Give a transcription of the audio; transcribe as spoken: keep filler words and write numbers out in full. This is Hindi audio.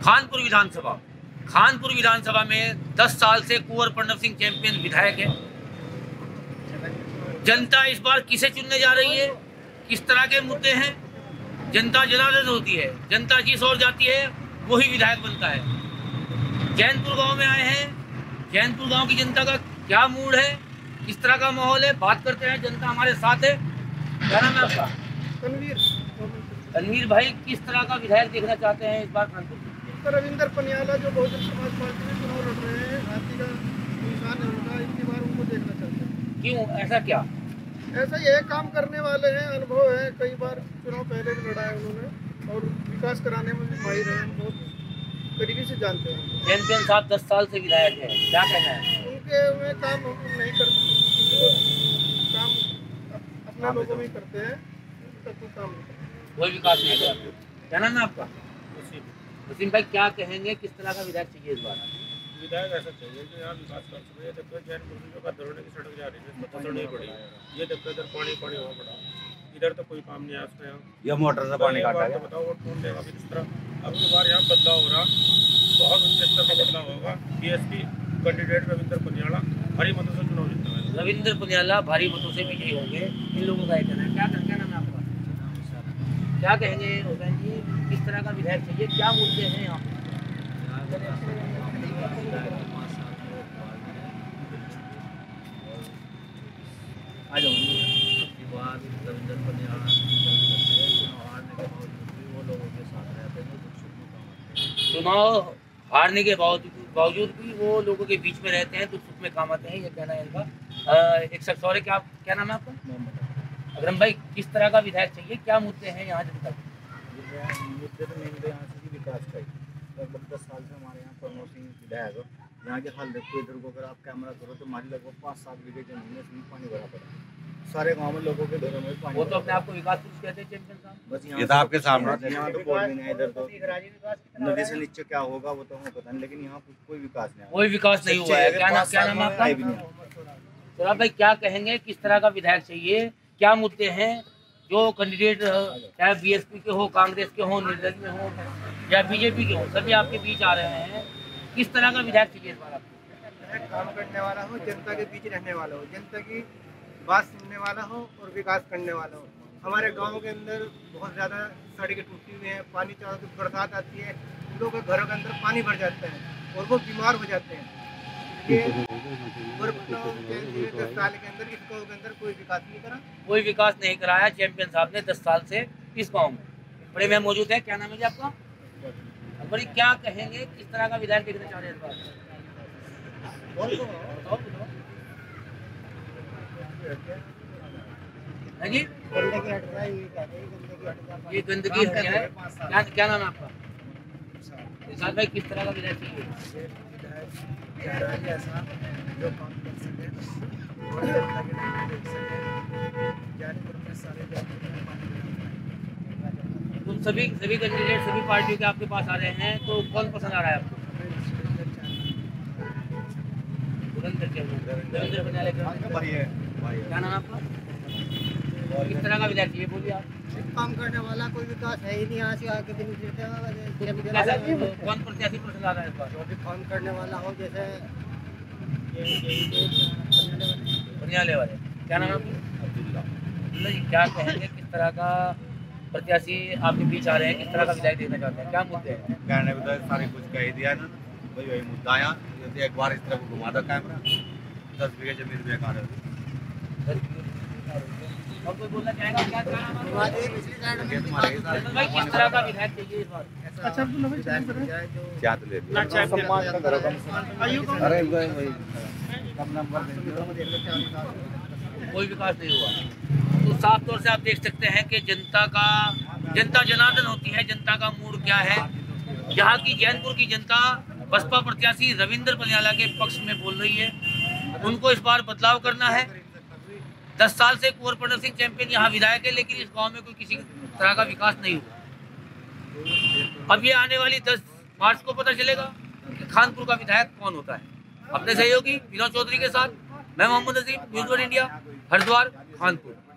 खानपुर विधानसभा खानपुर विधानसभा में दस साल से कुंवर प्रणव सिंह चैंपियन विधायक है। जनता इस बार किसे चुनने जा रही है, किस तरह के मुद्दे हैं, जनता जनार्दन होती है। जनता जिस ओर जाती है वही विधायक बनता है। जैनपुर गांव में आए हैं, जैनपुर गांव की जनता का क्या मूड है, किस तरह का माहौल है, बात करते हैं। जनता हमारे साथ है। क्या नाम है आपका? तनवीर। तनवीर भाई, किस तरह का विधायक देखना चाहते हैं इस बार खानपुर? रविंदर पनियाला जो बहुजन समाज पार्टी में चुनाव लड़ रहे हैं, हाथी का निशान है उनका, इनकी बार उनको देखना चाहते हैं। क्यों, ऐसा क्या? ऐसा ये काम करने वाले हैं, अनुभव है, कई बार चुनाव पहले भी लड़ा है उन्होंने और विकास कराने में भी माहिर है, बहुत तरीके से जानते हैं। चैंपियन साहब दस साल से विधायक है, क्या कहना है? उनके में काम हम नहीं करते, काम अपने लोगों में करते हैं, कोई काम नहीं करते, कोई विकास नहीं करते। क्या नाम है आपका? वसीम भाई, क्या कहेंगे, किस तरह का विधायक चाहिए इस बार? विधायक ऐसा चाहिए कि यहाँ विकास कर सके। ये देखो जैन मुर्गियों का दरोड़े की सड़क जा रही है, इसमें फसल नहीं पड़ी। ये देखो इधर पानी पानी हुआ पड़ा, इधर तो कोई काम नहीं है उसका। यहाँ ये मोटर से पानी काटा है। तो बताओ वो कौन देगा फिर इस तरह? अब की बार यहाँ बदलाव हो रहा, बहुत उच्च स्तर का बदलाव होगा। बीएसपी कैंडिडेट रविंदर पनियाला भारी मतों से चुनाव जीतता है। रविंद्र पनियाला भारी मतों से विजयी होंगे, इन लोगों का कहना है। क्या क्या नाम है आपका? क्या कहेंगे हुसैन जी, किस तरह का विधायक चाहिए, क्या मुद्दे हैं यहाँ पे? आ जाओ। रविंदर पनियाला वो लोगों के साथ रहते हैं, चुनाव हारने के बावजूद बावजूद भी वो लोगों के बीच में रहते हैं, दुख सुख में काम आते हैं, ये कहना है इनका। एक शख्स और है, क्या क्या नाम है आपका? अकरम भाई, किस तरह का विधायक चाहिए, क्या मुद्दे हैं यहाँ जनता के? मुद्दे तो मेन तो यहाँ से विकास का ही। लगभग दस साल से हमारे यहाँ प्रणव सिंह विधायक हो। यहाँ के हाल देखो, इधर को अगर आप कैमरा करो तो हमारी लगभग पाँच सात बीघे जमीन में इसमें पानी भरा पड़ा है। सारे गांव में लोगों के घरों में पानी। वो तो अपने आप को विकास कुछ कहते हैं चैंपियन साहब। बस ये तो आपके सामने, यहाँ तो बोल भी नहीं है। इधर तो नदी से नीचे क्या होगा वो तो हमें पता नहीं, लेकिन यहाँ कोई विकास नहीं, कोई विकास नहीं हुआ है। क्या नाम क्या नाम है आपका? तो भाई, क्या कहेंगे, किस तरह का विधायक चाहिए, क्या मुद्दे हैं जो कैंडिडेट चाहे बीएसपी के हो, कांग्रेस के हो, निर्दलीय में हो या बीजेपी के हो, सभी आपके बीच आ रहे हैं, किस तरह का विधायक चाहिए इस बार आपको? काम करने वाला हो, जनता के बीच रहने वाला हो, जनता की बात सुनने वाला हो और विकास करने वाला हो। हमारे गांव के अंदर बहुत ज़्यादा सड़कें टूटी हुई हैं, पानी चारों तरफ बरसात आती है, लोगों के घरों के अंदर पानी भर जाता है और वो बीमार हो जाते हैं। ये और दस साल के अंदर इस गाँव के अंदर कोई विकास नहीं करा, कोई विकास नहीं कराया चैंपियन साहब ने दस साल से इस गाँव में। बड़े में मौजूद है, क्या नाम है जी आपका? बड़ी, क्या कहेंगे, किस तरह का विधायक देखना चाह रहे हैं इस बार? जी, ये गंदगी हट जाए। क्या क्या नाम है आपका? विशाल भाई, किस तरह का विधायक चाहिए? ऐसा जो काम कर सके और जनता के लिए देख सके। जैनपुर में सारे तुम सभी सभी कैंडिडेट सभी पार्टियों के आपके पास आ रहे हैं, तो कौन पसंद आ रहा है आपको? रविंद्र पनियाला। क्या नाम है आपका? किस तरह का विधायक चाहिए, बोलिए आप। काम करने वाला, कोई विकास है ही नहीं। यहाँ से आके दिन कौन प्रत्याशी पसंद आ रहा है इस बार? जो भी काम करने वाला हो, जैसे पनियाले वाले। क्या नाम है आपका? अब्दुल्ला। अब्दुल्ला जी, क्या कहेंगे, किस तरह का प्रत्याशी आपके बीच आ रहे हैं, किस तरह का विधायक देखना चाहते हैं, क्या मुद्दे हैं? कहने को तो सारे कुछ कह दिया ना, वही वही मुद्दा आया। एक बार इस तरफ घुमा दो कैमरा, दस बीघे जमीन बेकार है। और कोई बोलना चाहेगा? क्या क्या नाम है भाई, किस तरह का विधायक चाहिए इस बार? अच्छा, क्या तो ले अरे कम नंबर कोई विकास नहीं हुआ। तो साफ तौर से आप देख सकते हैं कि जनता का जनता जनार्दन होती है, जनता का मूड क्या है। यहाँ की जैनपुर की जनता बसपा प्रत्याशी रविंद्र पनियाला के पक्ष में बोल रही है। उनको इस बार बदलाव करना है। दस साल से कुंवर प्रणव सिंह चैंपियन यहाँ विधायक है, लेकिन इस गांव में कोई किसी तरह का विकास नहीं हुआ। अब ये आने वाली दस मार्च को पता चलेगा कि खानपुर का विधायक कौन होता है। अपने सहयोगी विनोद चौधरी के साथ मैं Mohammad Najeem, news one India, Haridwar, Khanpur.